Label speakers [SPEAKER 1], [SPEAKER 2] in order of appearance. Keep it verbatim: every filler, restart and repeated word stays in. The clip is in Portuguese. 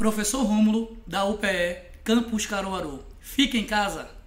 [SPEAKER 1] Professor Rômulo, da U P E, Campus Caruaru. Fique em casa!